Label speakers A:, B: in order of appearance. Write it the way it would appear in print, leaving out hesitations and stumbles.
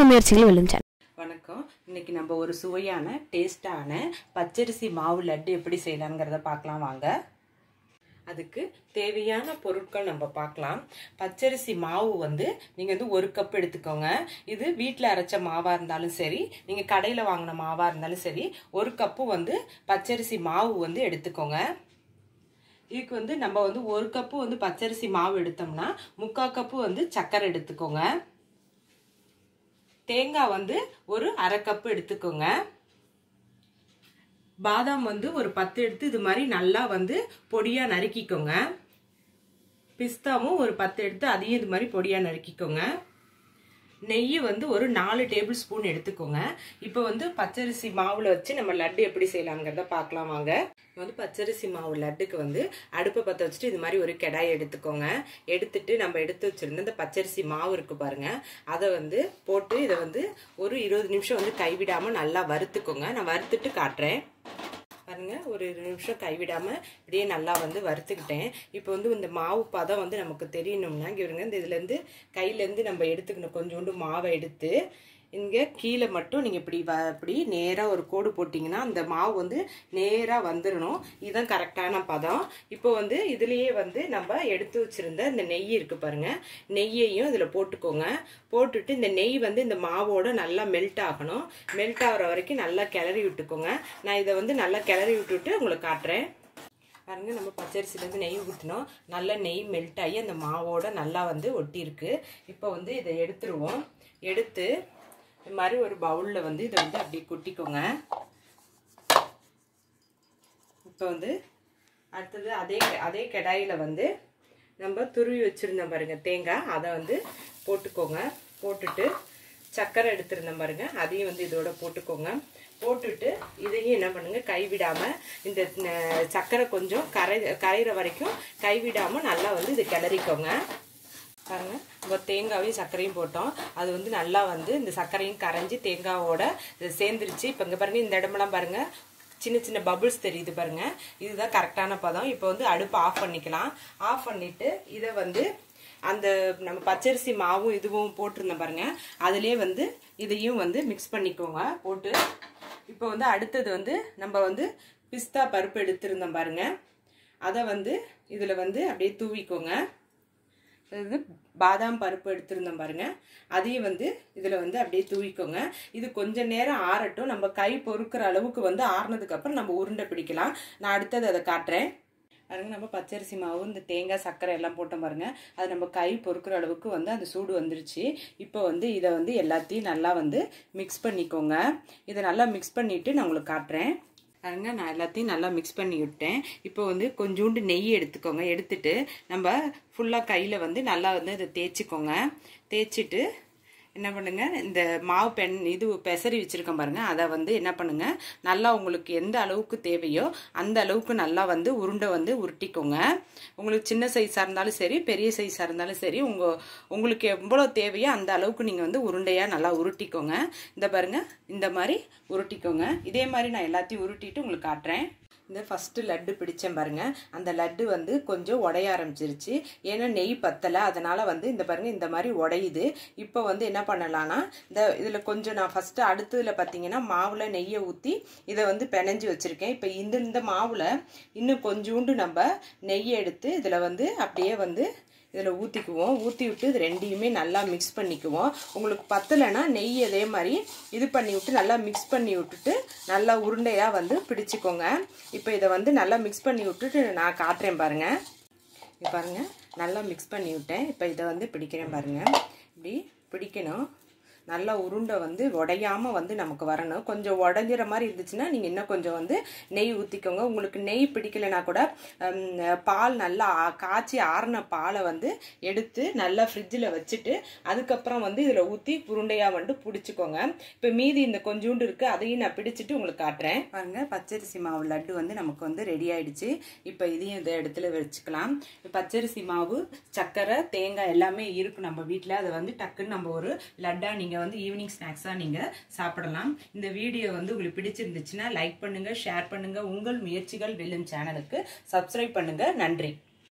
A: உங்கள் முயற்சிகள் வெல்லும் சேனல்.
B: வணக்கம். இன்னைக்கு நம்ம ஒரு சுவையான டேஸ்டான பச்சரிசி மாவு லட்டு எப்படி செய்யலாம்ங்கிறத பார்க்கலாம் வாங்க. அதுக்கு தேவையான பொருட்கள் நம்ம பார்க்கலாம். பச்சரிசி மாவு நீங்கள் ஒரு கப் எடுத்துக்கோங்க. இது வீட்டில் அரைச்ச மாவாக இருந்தாலும் சரி, நீங்கள் கடையில் வாங்கின மாவாக இருந்தாலும் சரி, ஒரு கப்பு பச்சரிசி மாவு எடுத்துக்கோங்க. இதுக்கு நம்ம ஒரு கப்பு பச்சரிசி மாவு எடுத்தோம்னா 3/4 கப்பு சர்க்கரை எடுத்துக்கோங்க. தேங்காய் ஒரு அரை கப்பு எடுத்துக்கோங்க. பாதாம் ஒரு 10 எடுத்து இது மாதிரி நல்லா பொடியா நறுக்கிக்கோங்க. பிஸ்தாவும் ஒரு 10 எடுத்து அதையும் இது மாதிரி பொடியா நறுக்கிக்கோங்க. நெய் ஒரு 4 டேபிள் ஸ்பூன் எடுத்துக்கோங்க. இப்போ பச்சரிசி மாவுல வச்சு நம்ம லட்டு எப்படி செய்யலாம்ங்கிறத பார்க்கலாம் வாங்க. பச்சரிசி மாவு லட்டுக்கு அடுப்பை பற்ற வச்சுட்டு இது மாதிரி ஒரு கடாய் எடுத்துக்கோங்க. எடுத்துட்டு நம்ம எடுத்து வச்சிருந்த இந்த பச்சரிசி மாவு இருக்கு பாருங்க, அதை போட்டு இதை ஒரு 20 நிமிஷம் கைவிடாம நல்லா வறுத்துக்கோங்க. நான் வறுத்துட்டு காட்டுறேன் பாருங்க. ஒரு 20 நிமிஷம் கைவிடாம இப்படியே நல்லா வறுத்துக்கிட்டேன். இப்போ இந்த மாவு பதம் நமக்கு தெரியணும்னா இங்க இந்த இதுல கையிலேருந்து நம்ம எடுத்துக்கணும். கொஞ்சோண்டு மாவை எடுத்து இங்கே கீழே மட்டும் நீங்கள் இப்படி நேராக ஒரு கோடு போட்டிங்கன்னா அந்த மாவு நேராக வந்துடணும். இதுதான் கரெக்டான பதம். இப்போ இதுலேயே நம்ம எடுத்து வச்சுருந்த இந்த நெய் இருக்குது பாருங்கள், நெய்யையும் இதில் போட்டுக்கோங்க. போட்டுட்டு இந்த நெய் இந்த மாவோட நல்லா மெல்ட் ஆகணும். மெல்ட் ஆகிற வரைக்கும் நல்லா கிளறி விட்டுக்கோங்க. நான் இதை நல்லா கிளறி விட்டுட்டு உங்களுக்கு காட்டுறேன் பாருங்க. நம்ம பச்சரிசிலேருந்து நெய் ஊற்றினோம். நல்லா நெய் மெல்ட் ஆகி அந்த மாவோட நல்லா ஒட்டியிருக்கு. இப்போ இதை எடுத்துருவோம். எடுத்து இது மாதிரி ஒரு பவுலில் இதை அப்படியே கொட்டிக்கோங்க. இப்போ அடுத்தது அதே கடாயில் நம்ம துருவி வச்சுருந்தோம் பாருங்கள் தேங்காய், அதை போட்டுக்கோங்க. போட்டுட்டு சர்க்கரை எடுத்துருந்தோம் பாருங்க, அதையும் இதோட போட்டுக்கோங்க. போட்டுட்டு இதையும் என்ன பண்ணுங்க, கைவிடாமல் இந்த சர்க்கரை கொஞ்சம் கரைகிற வரைக்கும் கைவிடாமல் நல்லா இதை கிளறிக்கோங்க பாருங்க. நம்ம தேங்காவையும் சர்க்கரையும் போட்டோம். அது நல்லா இந்த சர்க்கரையும் கரைஞ்சி தேங்காவோட சேர்ந்துருச்சு. இப்போ இங்கே பாருங்க, இந்த இடமெல்லாம் பாருங்க சின்ன சின்ன பபிள்ஸ் தெரியுது பாருங்க. இதுதான் கரெக்டான பதம். இப்போ அடுப்பு ஆஃப் பண்ணிக்கலாம். ஆஃப் பண்ணிட்டு இதை அந்த நம்ம பச்சரிசி மாவும் இதுவும் போட்டிருந்தோம் பாருங்க, அதுலேயே இதையும் மிக்ஸ் பண்ணிக்கோங்க. போட்டு இப்போ அடுத்தது நம்ம பிஸ்தா பருப்பு எடுத்திருந்தோம் பாருங்க, அதை இதில் அப்படியே தூவிக்கோங்க. பாதாம் பருப்பு எடுத்திருந்தோம் பாருங்க, அதையும் இதில் அப்படியே தூவிக்கோங்க. இது கொஞ்சம் நேரம் ஆறட்டும். நம்ம கை பொறுக்கிற அளவுக்கு ஆறுனதுக்கு அப்புறம் நம்ம உருண்டை பிடிக்கலாம். நான் அடுத்தது அதை காட்டுறேன் பாருங்க. நம்ம பச்சரிசி மாவு இந்த தேங்காய் சர்க்கரை எல்லாம் போட்டோம் பாருங்க, அது நம்ம கை பொறுக்கிற அளவுக்கு அந்த சூடு வந்துருச்சு. இப்போ இதை எல்லாத்தையும் நல்லா மிக்ஸ் பண்ணிக்கோங்க. இதை நல்லா மிக்ஸ் பண்ணிட்டு நான் உங்களுக்கு காட்டுறேன் பாருங்க. நான் எல்லாத்தையும் நல்லா மிக்ஸ் பண்ணி விட்டேன். இப்போ கொஞ்சோண்டு நெய் எடுத்துக்கோங்க. எடுத்துட்டு நம்ம ஃபுல்லாக கையில் நல்லா இதை தேய்ச்சிக்கோங்க. தேய்ச்சிட்டு என்ன பண்ணுங்க, இந்த மாவு இது பெசரி வச்சிருக்கேன் பாருங்க, அதை என்ன பண்ணுங்க, நல்லா உங்களுக்கு எந்த அளவுக்கு தேவையோ அந்த அளவுக்கு நல்லா உருண்டை உருட்டிக்கோங்க. உங்களுக்கு சின்ன சைஸாக இருந்தாலும் சரி, பெரிய சைஸாக இருந்தாலும் சரி, உங்களுக்கு எவ்வளோ தேவையோ அந்த அளவுக்கு நீங்கள் உருண்டையாக நல்லா உருட்டிக்கோங்க. இந்த பாருங்க, இந்த மாதிரி உருட்டிக்கோங்க. இதே மாதிரி நான் எல்லாத்தையும் உருட்டிட்டு உங்களுக்கு காட்டுறேன். இந்த ஃபஸ்ட்டு லட்டு பிடிச்சேன் பாருங்க, அந்த லட்டு கொஞ்சம் உடைய ஆரம்பிச்சிருச்சு. ஏன்னா நெய் பத்தலை, அதனால் இந்த பாருங்க இந்த மாதிரி உடையுது. இப்போ என்ன பண்ணலான்னா, இதில் கொஞ்சம் நான் ஃபஸ்ட்டு அடுத்ததில் பார்த்தீங்கன்னா மாவில் நெய்யை ஊற்றி இதை பிணைஞ்சி வச்சுருக்கேன். இப்போ இந்த மாவில் இன்னும் கொஞ்சோண்டு நம்ம நெய்யை எடுத்து இதில் அப்படியே இதில் ஊற்றிக்குவோம். ஊற்றி விட்டு இது ரெண்டையுமே நல்லா மிக்ஸ் பண்ணிக்குவோம். உங்களுக்கு பத்தலைன்னா நெய் அதே மாதிரி இது பண்ணி விட்டு நல்லா மிக்ஸ் பண்ணி விட்டுட்டு நல்லா உருண்டையாக பிடிச்சிக்கோங்க. இப்போ இதை நல்லா மிக்ஸ் பண்ணி விட்டுட்டு நான் காட்டுறேன் பாருங்கள். இது பாருங்கள், நல்லா மிக்ஸ் பண்ணி விட்டேன். இப்போ இதை பிடிக்கிறேன் பாருங்கள். இப்படி பிடிக்கணும். நல்லா உருண்டை உடையாமல் நமக்கு வரணும். கொஞ்சம் உடஞ்சிற மாதிரி இருந்துச்சுன்னா நீங்கள் இன்னும் கொஞ்சம் நெய் ஊற்றிக்கோங்க. உங்களுக்கு நெய் பிடிக்கலைன்னா கூட பால் நல்லா காய்ச்சி ஆறின பாலை எடுத்து நல்லா ஃப்ரிட்ஜில் வச்சுட்டு அதுக்கப்புறம் இதில் ஊற்றி உருண்டையாக பிடிச்சிக்கோங்க. இப்போ மீதி இந்த கொஞ்சோண்டு இருக்குது, அதையும் நான் பிடிச்சிட்டு உங்களுக்கு காட்டுறேன் பாருங்க. பச்சரிசி மாவு லட்டு நமக்கு ரெடி ஆயிடுச்சு. இப்போ இதையும் இந்த இடத்துல வச்சுக்கலாம். பச்சரிசி மாவு, சர்க்கரை, தேங்காய் எல்லாமே இருக்கும் நம்ம வீட்டில். அதை டக்குன்னு நம்ம ஒரு லட்டா நீங்கள் ஈவினிங் ஸ்நாக்ஸா நீங்க சாப்பிடலாம். இந்த வீடியோ உங்களுக்கு பிடிச்சிருந்துச்சுன்னா லைக் பண்ணுங்க, ஷேர் பண்ணுங்க. உங்கள் முயற்சிகள் வெல்லும் சேனலுக்கு சப்ஸ்கிரைப் பண்ணுங்க. நன்றி.